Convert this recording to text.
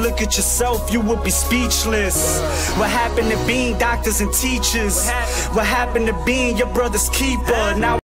look at yourself, you would be speechless. What happened to being doctors and teachers? What happened to being your brother's keeper? Now